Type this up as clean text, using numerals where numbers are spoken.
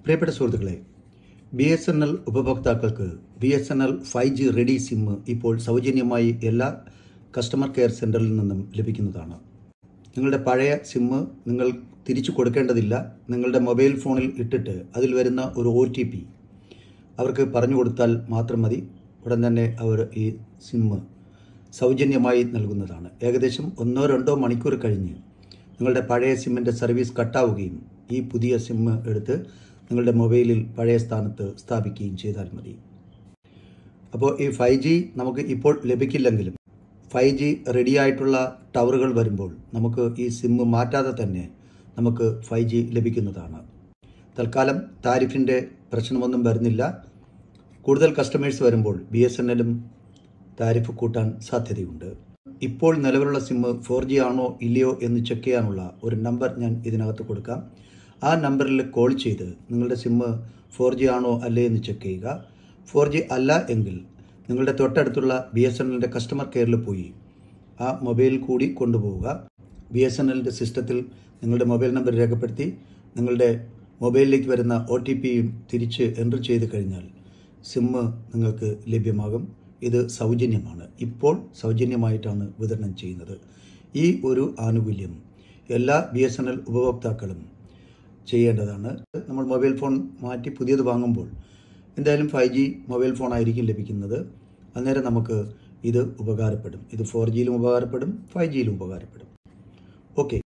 പ്രിയപ്പെട്ട സുഹൃത്തുക്കളെ, BSNL ഉപഭോക്താക്കൾക്ക് BSNL 5G റെഡി സിം ഇപ്പോൾ സൗജന്യമായി എല്ലാ കസ്റ്റമർ കെയർ സെൻ്ററിൽ നിന്നും ലഭിക്കുന്നതാണ്. നിങ്ങളുടെ പഴയ സിം നിങ്ങൾ തിരിച്ചു കൊടുക്കേണ്ടതില്ല. നിങ്ങളുടെ മൊബൈൽ ഫോണിൽ ഇട്ടിട്ട് അതിൽ വരുന്ന ഒരു OTP അവർക്ക് പറഞ്ഞു കൊടുത്താൽ മാത്രം മതി. ഉടൻ തന്നെ അവർ ഈ സിം സൗജന്യമായി നൽകുന്നതാണ്. ഏകദേശം 1-2 മണിക്കൂർ കഴിഞ്ഞ് നിങ്ങളുടെ പഴയ സിമ്മിൻ്റെ സർവീസ് കട്ടാവുകയും ഈ പുതിയ സിം എടുത്ത് നിങ്ങളുടെ മൊബൈലിൽ പഴയ സ്ഥാനത്ത് സ്ഥാപിക്കുകയും ചെയ്താൽ മതി. അപ്പോൾ ഈ 5G നമുക്ക് ഇപ്പോൾ ലഭിക്കില്ലെങ്കിലും 5G റെഡിയായിട്ടുള്ള ടവറുകൾ വരുമ്പോൾ നമുക്ക് ഈ സിം മാറ്റാതെ തന്നെ നമുക്ക് 5G ലഭിക്കുന്നതാണ്. തൽക്കാലം താരിഫിൻ്റെ പ്രശ്നമൊന്നും വരുന്നില്ല. കൂടുതൽ കസ്റ്റമേഴ്സ് വരുമ്പോൾ BSNLും താരിഫ് കൂട്ടാൻ സാധ്യതയുണ്ട്. ഇപ്പോൾ നിലവിലുള്ള സിം 4G ആണോ ഇല്ലയോ എന്ന് ചെക്ക് ചെയ്യാനുള്ള ഒരു നമ്പർ ഞാൻ ഇതിനകത്ത് കൊടുക്കാം. ആ നമ്പറിൽ കോൾ ചെയ്ത് നിങ്ങളുടെ സിം 4G ആണോ അല്ലേ എന്ന് ചെക്ക് ചെയ്യുക. 4G അല്ല എങ്കിൽ നിങ്ങളുടെ തൊട്ടടുത്തുള്ള BSNLൻ്റെ കസ്റ്റമർ കെയറിൽ പോയി ആ മൊബൈൽ കൂടി കൊണ്ടുപോവുക. BSNLൻ്റെ സിസ്റ്റത്തിൽ നിങ്ങളുടെ മൊബൈൽ നമ്പർ രേഖപ്പെടുത്തി നിങ്ങളുടെ മൊബൈലിലേക്ക് വരുന്ന OTPയും തിരിച്ച് എൻ്റർ ചെയ്ത് കഴിഞ്ഞാൽ സിം നിങ്ങൾക്ക് ലഭ്യമാകും. ഇത് സൗജന്യമാണ്. ഇപ്പോൾ സൗജന്യമായിട്ടാണ് വിതരണം ചെയ്യുന്നത്. ഈ ഒരു ആനുകൂല്യം എല്ലാ BSNL ഉപഭോക്താക്കളും ചെയ്യേണ്ടതാണ്. നമ്മൾ മൊബൈൽ ഫോൺ മാറ്റി പുതിയത് വാങ്ങുമ്പോൾ എന്തായാലും 5G മൊബൈൽ ഫോൺ ആയിരിക്കും ലഭിക്കുന്നത്. അന്നേരം നമുക്ക് ഇത് ഉപകാരപ്പെടും. ഇത് 4Gയിലും ഉപകാരപ്പെടും, 5Gയിലും ഉപകാരപ്പെടും. ഓക്കെ.